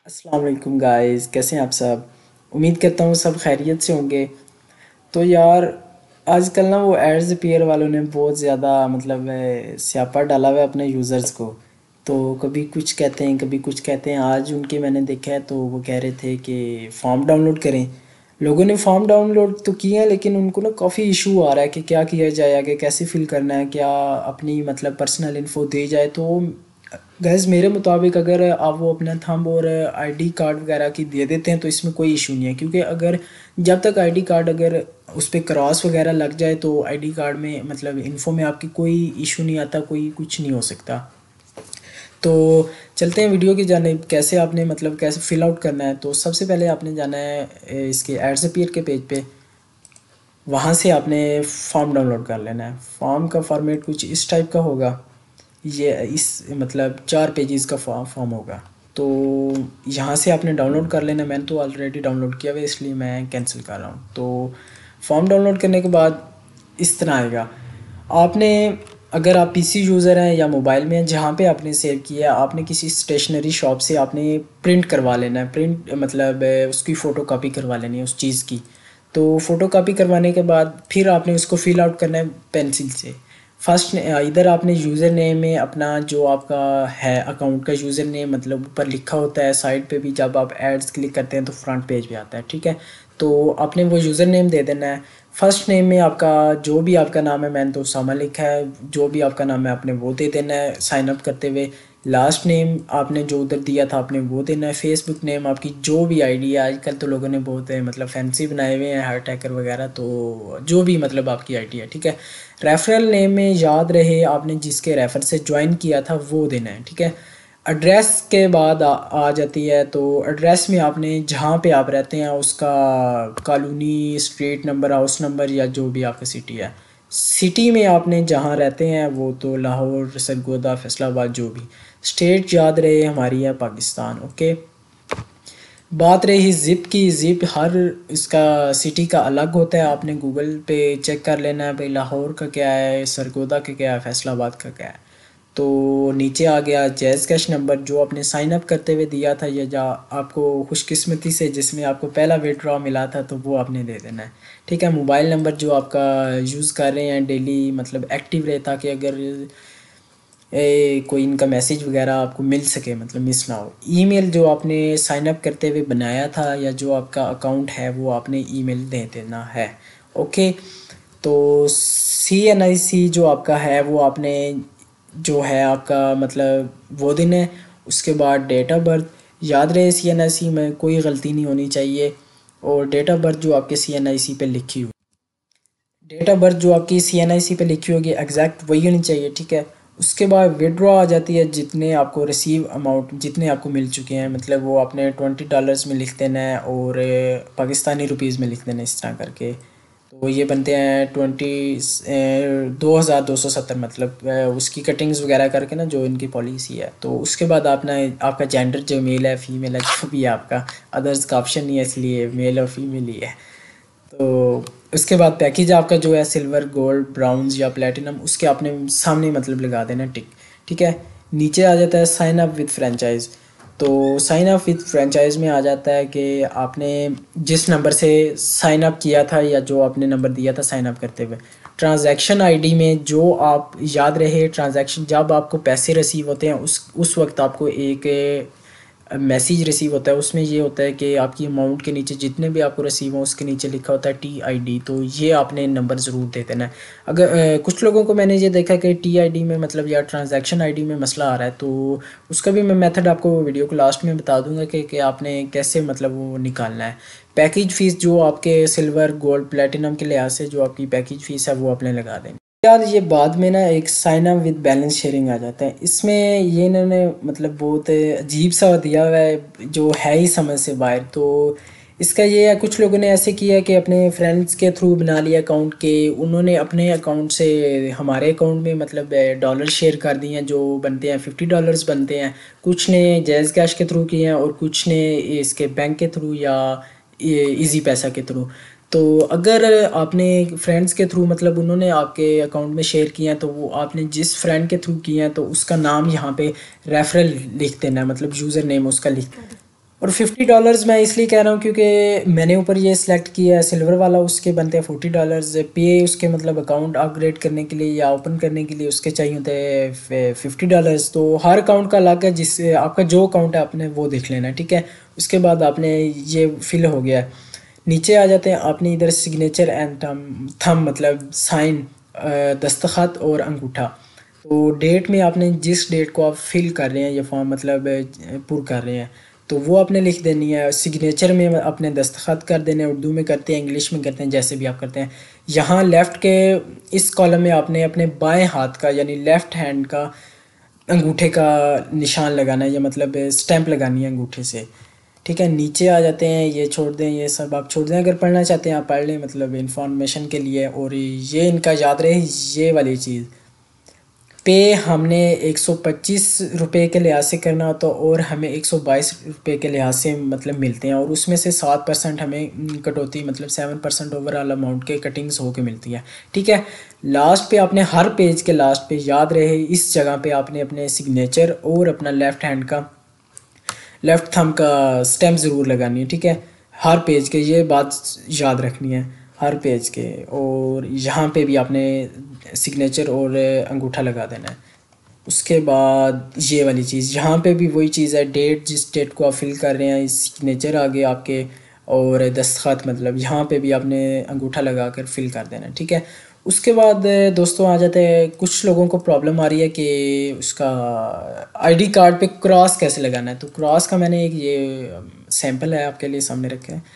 अस्सलाम वालेकुम गाइस, कैसे हैं आप सब। उम्मीद करता हूँ सब खैरियत से होंगे। तो यार आजकल ना वो एड्स पेयर वालों ने बहुत ज़्यादा मतलब स्यापा डाला हुआ है अपने यूज़र्स को। तो कभी कुछ कहते हैं कभी कुछ कहते हैं। आज उनके मैंने देखा है तो वो कह रहे थे कि फॉर्म डाउनलोड करें। लोगों ने फॉर्म डाउनलोड तो किए हैं लेकिन उनको ना काफ़ी इशू आ रहा है कि क्या किया जाए, आगे कैसे फिल करना है, क्या अपनी मतलब पर्सनल इन्फो दी जाए। तो गैस मेरे मुताबिक अगर आप वो अपना थंब और आईडी कार्ड वगैरह की दे देते हैं तो इसमें कोई इशू नहीं है, क्योंकि अगर जब तक आईडी कार्ड अगर उस पर क्रॉस वगैरह लग जाए तो आईडी कार्ड में मतलब इन्फो में आपकी कोई इशू नहीं आता, कोई कुछ नहीं हो सकता। तो चलते हैं वीडियो की जानिब। कैसे आपने मतलब कैसे फिल आउट करना है, तो सबसे पहले आपने जाना है इसके एड्स अपीयर के पेज पे। वहाँ से आपने फॉर्म डाउनलोड कर लेना है। फॉर्म का फॉर्मेट कुछ इस टाइप का होगा। ये इस मतलब 4 पेजेस का फॉर्म होगा। तो यहाँ से आपने डाउनलोड कर लेना। मैंने तो ऑलरेडी डाउनलोड किया हुआ है इसलिए मैं कैंसिल कर रहा हूँ। तो फॉर्म डाउनलोड करने के बाद इस तरह आएगा। आपने अगर आप पीसी यूज़र हैं या मोबाइल में हैं, जहाँ पे आपने सेव किया है आपने किसी स्टेशनरी शॉप से आपने प्रिंट करवा लेना है। प्रिंट मतलब उसकी फ़ोटो कापी करवा लेनी है उस चीज़ की। तो फ़ोटो कापी करवाने के बाद फिर आपने उसको फिल आउट करना है पेंसिल से। फर्स्ट इधर आपने यूज़र नेम में अपना जो आपका है अकाउंट का यूज़र नेम मतलब ऊपर लिखा होता है साइड पे भी, जब आप एड्स क्लिक करते हैं तो फ्रंट पेज पे आता है, ठीक है। तो आपने वो यूज़र नेम दे देना है। फर्स्ट नेम में आपका जो भी आपका नाम है, मैंने तो सामा लिखा है, जो भी आपका नाम है आपने वो दे देना है साइन अप करते हुए। लास्ट नेम आपने जो उधर दिया था आपने वो देना है। फेसबुक नेम आपकी जो भी आईडी है, आजकल तो लोगों ने बहुत मतलब फैंसी बनाए हुए हैं हार्ट अटैकर वगैरह, तो जो भी मतलब आपकी आईडी है, ठीक है। रेफरल नेम में याद रहे आपने जिसके रेफर से ज्वाइन किया था वो देना है, ठीक है। एड्रेस के बाद आ जाती है। तो एड्रेस में आपने जहाँ पे आप रहते हैं उसका colony, street number, house number या जो भी आपका सिटी है। सिटी में आपने जहाँ रहते हैं वो तो लाहौर, सरगोदा, फैसलाबाद, जो भी। स्टेट याद रहे हमारी है पाकिस्तान, ओके। बात रही ज़िप की, ज़िप हर इसका सिटी का अलग होता है। आपने गूगल पे चेक कर लेना है भाई लाहौर का क्या है, सरगोदा का क्या है, फैसलाबाद का क्या है। तो नीचे आ गया जैज़ कैश नंबर जो आपने साइन अप करते हुए दिया था, या जा आपको खुशकिस्मती से जिसमें आपको पहला विड्रॉ मिला था तो वो आपने दे देना है, ठीक है। मोबाइल नंबर जो आपका यूज़ कर रहे हैं डेली मतलब एक्टिव रहे, ताकि अगर कोई इनका मैसेज वगैरह आपको मिल सके, मतलब मिस ना हो। ईमेल जो आपने साइन अप करते हुए बनाया था या जो आपका अकाउंट है वो आपने ईमेल दे देना है, ओके। तो CNIC जो आपका है वो आपने जो है आपका मतलब वो दिन है। उसके बाद डेट ऑफ बर्थ याद रहे, CNIC में कोई गलती नहीं होनी चाहिए। और डेट ऑफ बर्थ जो आपके CNIC पे लिखी हुई, डेट ऑफ बर्थ जो आपकी CNIC पे लिखी होगी एग्जैक्ट वही होनी चाहिए, ठीक है। उसके बाद विड्रॉ आ जाती है, जितने आपको रिसीव अमाउंट जितने आपको मिल चुके हैं मतलब वो आपने $20 में लिख देना है और पाकिस्तानी रुपीज़ में लिख देना है, इस तरह करके। तो ये बनते हैं 2270 मतलब उसकी कटिंग्स वगैरह करके ना, जो इनकी पॉलिसी है। तो उसके बाद आपने आपका जेंडर जो मेल है फीमेल है जो भी है आपका, अदर्स का ऑप्शन नहीं है इसलिए मेल और फीमेल ही है। तो उसके बाद पैकेज आपका जो है सिल्वर, गोल्ड, ब्राउन्स या प्लेटिनम, उसके आपने सामने मतलब लगा देना टिक, ठीक है। नीचे आ जाता है साइन अप विद फ्रेंचाइज। तो साइन अप विद फ्रेंचाइज में आ जाता है कि आपने जिस नंबर से साइन अप किया था या जो आपने नंबर दिया था साइन अप करते हुए, ट्रांजैक्शन आईडी में जो आप याद रहे ट्रांजैक्शन जब आपको पैसे रिसीव होते हैं उस वक्त आपको एक मैसेज रिसीव होता है। उसमें ये होता है कि आपकी अमाउंट के नीचे जितने भी आपको रिसीव हो उसके नीचे लिखा होता है TID। तो ये आपने नंबर ज़रूर दे देना है। अगर कुछ लोगों को मैंने ये देखा कि TID में मतलब या ट्रांजैक्शन आईडी में मसला आ रहा है, तो उसका भी मैं मेथड आपको वीडियो को लास्ट में बता दूंगा कि आपने कैसे मतलब वो निकालना है। पैकेज फ़ीस जो आपके सिल्वर, गोल्ड, प्लेटिनम के लिहाज से जो आपकी पैकेज फ़ीस है वो आपने लगा देनी। यार ये बाद में ना एक sign up with balance sharing आ जाता है। इसमें ये इन्होंने मतलब बहुत अजीब सा दिया हुआ है जो है ही समझ से बाहर। तो इसका ये है, कुछ लोगों ने ऐसे किया है कि अपने फ्रेंड्स के थ्रू बना लिया अकाउंट के, उन्होंने अपने अकाउंट से हमारे अकाउंट में मतलब डॉलर शेयर कर दिए हैं जो बनते हैं $50 बनते हैं। कुछ ने जैज़ कैश के थ्रू किए हैं और कुछ ने इसके बैंक के थ्रू या इजी पैसा के थ्रू। तो अगर आपने फ्रेंड्स के थ्रू मतलब उन्होंने आपके अकाउंट में शेयर किया है तो वो आपने जिस फ्रेंड के थ्रू किया है तो उसका नाम यहाँ पे रेफरल लिख देना है, मतलब यूज़र नेम उसका लिख देना है। और $50 मैं इसलिए कह रहा हूँ क्योंकि मैंने ऊपर ये सिलेक्ट किया है सिल्वर वाला, उसके बनते हैं $40 पे, उसके मतलब अकाउंट अपग्रेड करने के लिए या ओपन करने के लिए उसके चाहिए होते हैं $50। तो हर अकाउंट का अलग है, जिससे आपका जो अकाउंट है आपने वो देख लेना है, ठीक है। उसके बाद आपने ये फिल हो गया, नीचे आ जाते हैं, आपने इधर सिग्नेचर एंड थम मतलब साइन, दस्तखत और अंगूठा। तो डेट में आपने जिस डेट को आप फिल कर रहे हैं ये फॉर्म मतलब पुर कर रहे हैं तो वो आपने लिख देनी है। सिग्नेचर में अपने दस्तखत कर देने, उर्दू में करते हैं, इंग्लिश में करते हैं, जैसे भी आप करते हैं। यहाँ लेफ़्ट के इस कॉलम में आपने अपने बाएं हाथ का यानी लेफ़्ट हैंड का अंगूठे का निशान लगाना है, या मतलब स्टैंप लगानी है अंगूठे से, ठीक है। नीचे आ जाते हैं, ये छोड़ दें, ये सब आप छोड़ दें, अगर पढ़ना चाहते हैं आप पढ़ लें मतलब इंफॉर्मेशन के लिए। और ये इनका याद रहे ये वाली चीज़, पे हमने ₹125 के लिहाज से करना होता है और हमें ₹122 के लिहाज से मतलब मिलते हैं, और उसमें से 7% हमें कटौती मतलब 7% ओवरऑल अमाउंट के कटिंग्स होके मिलती है, ठीक है। लास्ट पे आपने हर पेज के लास्ट पे याद रहे इस जगह पे आपने अपने सिग्नेचर और अपना लेफ़्ट हैंड का लेफ़्ट थंब का स्टैम्प ज़रूर लगानी है, ठीक है। हर पेज के ये बात याद रखनी है हर पेज के। और यहाँ पे भी आपने सिग्नेचर और अंगूठा लगा देना है। उसके बाद ये वाली चीज़, यहाँ पे भी वही चीज़ है, डेट जिस डेट को आप फिल कर रहे हैं सिग्नेचर आगे आपके और दस्तखत मतलब यहाँ पे भी आपने अंगूठा लगा कर फिल कर देना है, ठीक है। उसके बाद दोस्तों आ जाते हैं, कुछ लोगों को प्रॉब्लम आ रही है कि उसका आईडी कार्ड पे क्रॉस कैसे लगाना है। तो क्रॉस का मैंने एक ये सैंपल है आपके लिए सामने रखा है।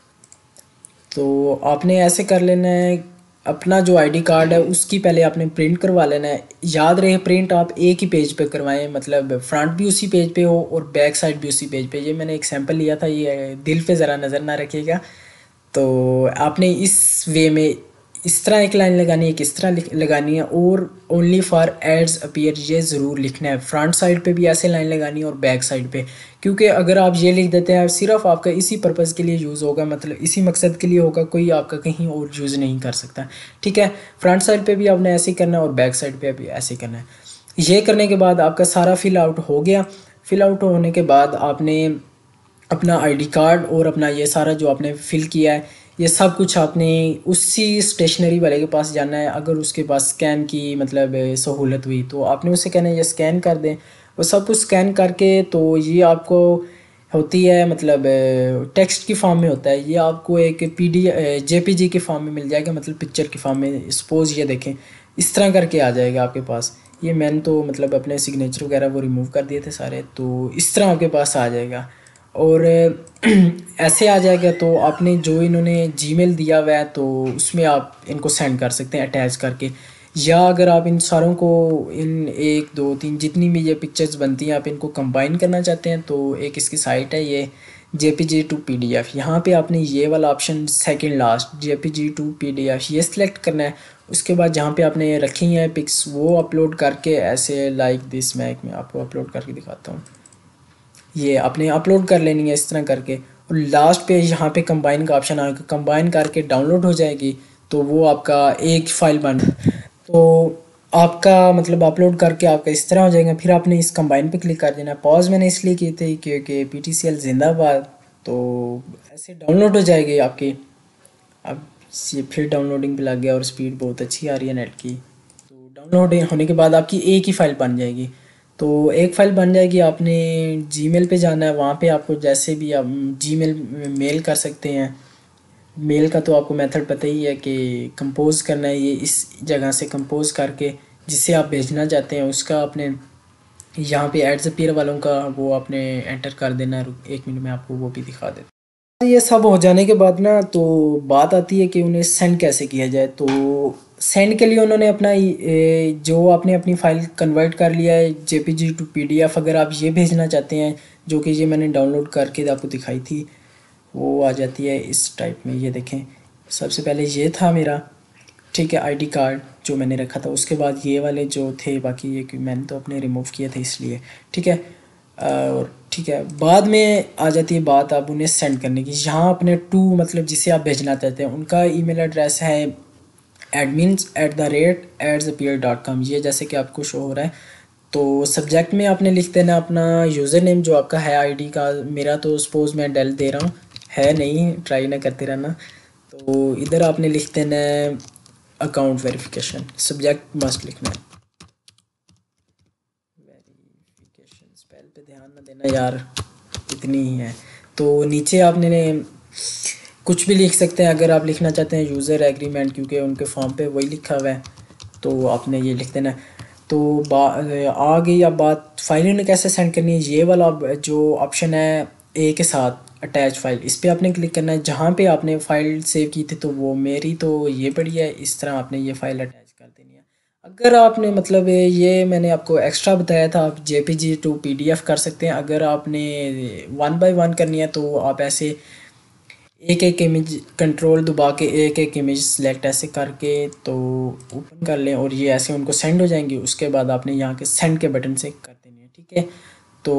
तो आपने ऐसे कर लेना है, अपना जो आईडी कार्ड है उसकी पहले आपने प्रिंट करवा लेना है। याद रहे प्रिंट आप एक ही पेज पे करवाएं, मतलब फ्रंट भी उसी पेज पे हो और बैक साइड भी उसी पेज पे। ये मैंने एक सैंपल लिया था, ये दिल पे ज़रा नज़र ना रखिएगा। तो आपने इस वे में इस तरह एक लाइन लगानी है, किस तरह लगानी है, और ओनली फॉर एड्स अपीयर ये ज़रूर लिखना है। फ्रंट साइड पे भी ऐसे लाइन लगानी है और बैक साइड पे, क्योंकि अगर आप ये लिख देते हैं सिर्फ आपका इसी पर्पज़ के लिए यूज़ होगा, मतलब इसी मकसद के लिए होगा, कोई आपका कहीं और यूज़ नहीं कर सकता, ठीक है। फ्रंट साइड पे भी आपने ऐसे ही करना है और बैक साइड पे भी ऐसे ही करना है। ये करने के बाद आपका सारा फिल आउट हो गया। फिल आउट होने के बाद आपने अपना आईडी कार्ड और अपना ये सारा जो आपने फ़िल किया है ये सब कुछ आपने उसी स्टेशनरी वाले के पास जाना है। अगर उसके पास स्कैन की मतलब सहूलत हुई तो आपने उसे कहना है ये स्कैन कर दें। वो सब कुछ स्कैन करके तो ये आपको होती है मतलब टेक्स्ट की फॉर्म में होता है, ये आपको एक जेपीजी के फॉर्म में मिल जाएगा, मतलब पिक्चर की फॉर्म में। सपोज़ ये देखें इस तरह करके आ जाएगा आपके पास। ये मैंने तो मतलब अपने सिग्नेचर वगैरह वो रिमूव कर दिए थे सारे, तो इस तरह आपके पास आ जाएगा। और ऐसे आ जाएगा तो आपने जो इन्होंने जीमेल दिया हुआ है तो उसमें आप इनको सेंड कर सकते हैं अटैच करके। या अगर आप इन सारों को इन 1 2 3 जितनी भी ये पिक्चर्स बनती हैं आप इनको कंबाइन करना चाहते हैं तो एक इसकी साइट है ये जेपीजी टू पीडीएफ। यहाँ पे आपने ये वाला option second last JPG to PDF ये सिलेक्ट करना है। उसके बाद जहाँ पे आपने रखी हैं पिक्स वो अपलोड करके ऐसे लाइक दिस, मैं आपको अपलोड करके दिखाता हूँ। ये आपने अपलोड कर लेनी है इस तरह करके, और लास्ट पे यहाँ पे कंबाइन का ऑप्शन आएगा, कंबाइन करके डाउनलोड हो जाएगी तो वो आपका एक फ़ाइल बन तो आपका मतलब अपलोड करके आपका इस तरह हो जाएगा। फिर आपने इस कंबाइन पे क्लिक कर देना। पॉज मैंने इसलिए की थी क्योंकि पीटीसीएल जिंदाबाद, तो ऐसे डाउनलोड हो जाएगी आपकी। अब ये फिर डाउनलोडिंग पे लग गया और स्पीड बहुत अच्छी आ रही है नेट की। तो डाउनलोड होने के बाद आपकी एक ही फ़ाइल बन जाएगी। तो एक फ़ाइल बन जाएगी, आपने जीमेल पे जाना है, वहाँ पे आपको जैसे भी आप जीमेल मेल कर सकते हैं। मेल का तो आपको मेथड पता ही है कि कंपोज करना है, ये इस जगह से कंपोज करके जिससे आप भेजना चाहते हैं उसका आपने यहाँ पे एड्स अपीयर वालों का वो आपने एंटर कर देना है। 1 मिनट में आपको वो भी दिखा देता हूँ। ये सब हो जाने के बाद ना तो बात आती है कि उन्हें सेंड कैसे किया जाए। तो सेंड के लिए उन्होंने अपना जो आपने अपनी फ़ाइल कन्वर्ट कर लिया है जेपीजी टू पीडीएफ, अगर आप ये भेजना चाहते हैं जो कि ये मैंने डाउनलोड करके आपको दिखाई थी वो आ जाती है इस टाइप में। ये देखें सबसे पहले ये था मेरा, ठीक है, आईडी कार्ड जो मैंने रखा था। उसके बाद ये वाले जो थे बाकी ये कि मैंने तो अपने रिमूव किए थे इसलिए, ठीक है। और ठीक है बाद में आ जाती है बात आप उन्हें सेंड करने की। यहाँ अपने टू मतलब जिसे आप भेजना चाहते हैं उनका ईमेल एड्रेस है admins@adsappear.com, ये जैसे कि आपको शो हो रहा है। तो सब्जेक्ट में आपने लिख देना अपना यूज़र नेम जो आपका है आईडी का। मेरा तो सपोज़ मैं डेल दे रहा हूँ, है नहीं, ट्राई ना करते रहना। तो इधर आपने लिख देना है अकाउंट वेरिफिकेशन, सब्जेक्ट मस्ट लिखना है वेरिफिकेशन। स्पेल पे ध्यान ना देना यार, इतनी ही है। तो नीचे आपने कुछ भी लिख सकते हैं अगर आप लिखना चाहते हैं यूज़र एग्रीमेंट, क्योंकि उनके फॉर्म पे वही लिखा हुआ है, तो आपने ये लिख देना है। तो आ गई अब बात फाइल ने कैसे सेंड करनी है। ये वाला जो ऑप्शन है ए के साथ अटैच फाइल, इस पर आपने क्लिक करना है। जहाँ पे आपने फ़ाइल सेव की थी, तो वो मेरी तो ये पड़ी है, इस तरह आपने ये फ़ाइल अटैच कर देनी है। अगर आपने मतलब ये मैंने आपको एक्स्ट्रा बताया था, आप जेपीजी टू पीडीएफ कर सकते हैं। अगर आपने 1 बाय 1 करनी है तो आप ऐसे एक एक इमेज कंट्रोल दबा के एक एक इमेज सेलेक्ट ऐसे करके तो ओपन कर लें, और ये ऐसे उनको सेंड हो जाएंगी। उसके बाद आपने यहाँ के सेंड के बटन से कर देनी है, ठीक है। तो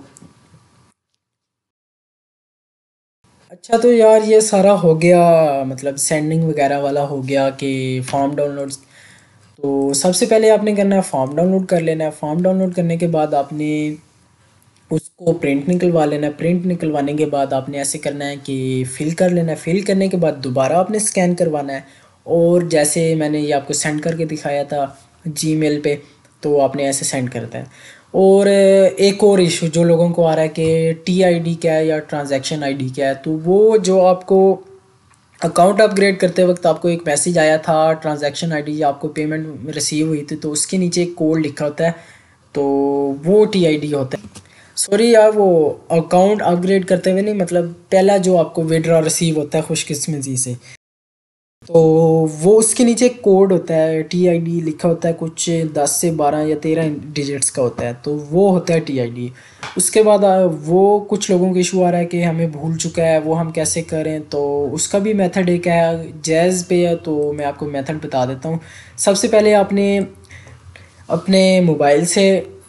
अच्छा, तो यार ये सारा हो गया, मतलब सेंडिंग वगैरह वाला हो गया कि फॉर्म डाउनलोड। तो सबसे पहले आपने करना है फॉर्म डाउनलोड कर लेना है। फॉर्म डाउनलोड करने के बाद आपने उसको प्रिंट निकलवा लेना है। प्रिंट निकलवाने के बाद आपने ऐसे करना है कि फ़िल कर लेना है। फ़िल करने के बाद दोबारा आपने स्कैन करवाना है, और जैसे मैंने ये आपको सेंड करके दिखाया था जीमेल पे, तो आपने ऐसे सेंड करता है। और एक और इशू जो लोगों को आ रहा है कि टीआईडी क्या है या ट्रांजैक्शन आईडी क्या है, तो वो जो आपको अकाउंट अपग्रेड करते वक्त आपको एक मैसेज आया था ट्रांजैक्शन आईडी, आपको पेमेंट रिसीव हुई थी, तो उसके नीचे एक कोड लिखा होता है, तो वो टीआईडी होता है। सॉरी यार, वो अकाउंट अपग्रेड करते हुए नहीं, मतलब पहला जो आपको विड्रॉ रिसीव होता है खुशकिस्मती से, तो वो उसके नीचे एक कोड होता है, टीआईडी लिखा होता है, कुछ 10 से 12 या 13 डिजिट्स का होता है, तो वो होता है टीआईडी। उसके बाद वो कुछ लोगों को इशू आ रहा है कि हमें भूल चुका है, वो हम कैसे करें। तो उसका भी मेथड एक है, जैज़ पे है, तो मैं आपको मेथड बता देता हूँ। सबसे पहले आपने अपने मोबाइल से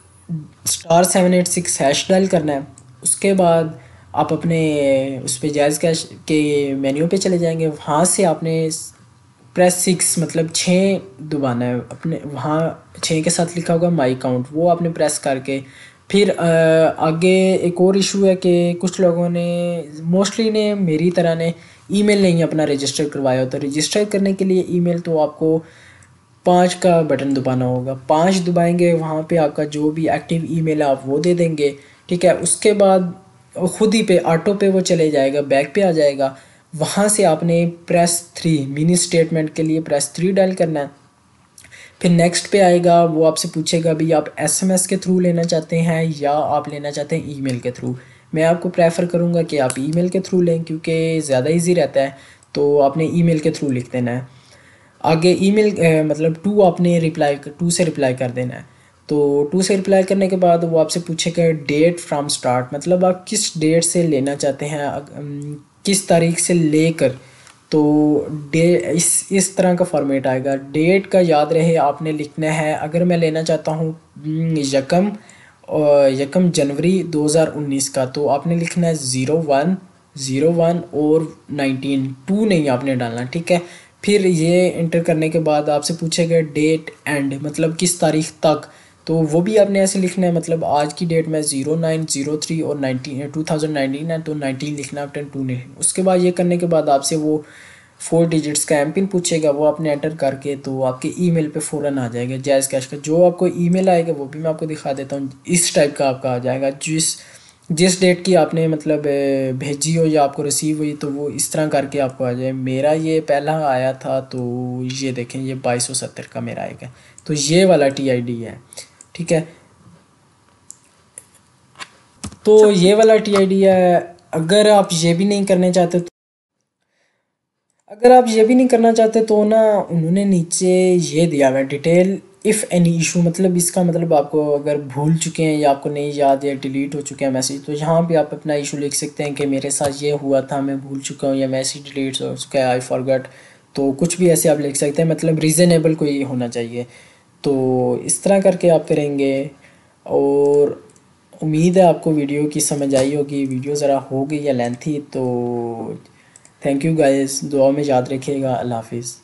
*786 हैश डायल करना है। उसके बाद आप अपने उस पे जायज़ कैश के मेन्यू पे चले जाएंगे। वहाँ से आपने प्रेस 6 मतलब 6 दबाना है। अपने वहाँ 6 के साथ लिखा होगा माई अकाउंट, वो आपने प्रेस करके फिर आगे एक और इशू है कि कुछ लोगों ने मोस्टली ने मेरी तरह ने ईमेल नहीं अपना रजिस्टर करवाया होता। रजिस्टर करने के लिए ईमेल तो आपको 5 का बटन दबाना होगा। 5 दबाएंगे, वहाँ पे आपका जो भी एक्टिव ईमेल है आप वो दे देंगे, ठीक है। उसके बाद खुद ही पे ऑटो पे वो चले जाएगा, बैक पे आ जाएगा। वहाँ से आपने *3 मिनी स्टेटमेंट के लिए *3 डायल करना है। फिर नेक्स्ट पे आएगा, वो आपसे पूछेगा भी आप एसएमएस के थ्रू लेना चाहते हैं या आप लेना चाहते हैं ईमेल के थ्रू। मैं आपको प्रेफर करूँगा कि आप ईमेल के थ्रू लें, क्योंकि ज़्यादा इजी रहता है। तो आपने ईमेल के थ्रू लिख देना है। आगे ईमेल मतलब टू से रिप्लाई कर देना है। तो 2 से रिप्लाई करने के बाद वो आपसे पूछेगा डेट फ्रॉम स्टार्ट, मतलब आप किस डेट से लेना चाहते हैं, किस तारीख से लेकर। तो डे इस तरह का फॉर्मेट आएगा। डेट का याद रहे आपने लिखना है, अगर मैं लेना चाहता हूँ यकम जनवरी 2019 का, तो आपने लिखना है 01/01 और 19 नहीं आपने डालना, ठीक है। फिर ये इंटर करने के बाद आपसे पूछेगा डेट एंड, मतलब किस तारीख तक, तो वो भी आपने ऐसे लिखना है। मतलब आज की डेट में 09/03 और 2019 है, तो 19 लिखना है, 10 नहीं। उसके बाद ये करने के बाद आपसे वो 4 डिजिट्स का एमपिन पूछेगा, वो आपने एंटर करके तो आपके ईमेल पे फ़ौरन आ जाएगा जायज़ कैश का। जो आपको ईमेल आएगा वो भी मैं आपको दिखा देता हूँ। इस टाइप का आपका आ जाएगा, जिस जिस डेट की आपने मतलब भेजी हो या आपको रिसीव हुई, तो वो इस तरह करके आपको आ जाए। मेरा ये पहला आया था, तो ये देखें, ये 2270 का मेरा आएगा। तो ये वाला टीआईडी है, ठीक है। तो ये वाला टीआईडी है। अगर आप ये भी नहीं करने चाहते, अगर आप ये भी नहीं करना चाहते, तो ना उन्होंने नीचे ये दिया हुआ है डिटेल इफ़ एनी इशू, मतलब इसका मतलब आपको अगर भूल चुके हैं या आपको नहीं याद या डिलीट हो चुके हैं मैसेज, तो यहाँ पे आप अपना इशू लिख सकते हैं कि मेरे साथ ये हुआ था, मैं भूल चुका हूँ, या मैसेज डिलीट हो चुका है, आई फॉरगॉट। तो कुछ भी ऐसे आप लिख सकते हैं, मतलब रीज़नेबल कोई होना चाहिए। तो इस तरह करके आप करेंगे। और उम्मीद है आपको वीडियो की समझ आई होगी। वीडियो ज़रा हो गई या लेंथी, तो थैंक यू गाइस, दुआ में याद रखिएगा। अल्लाह हाफिज़।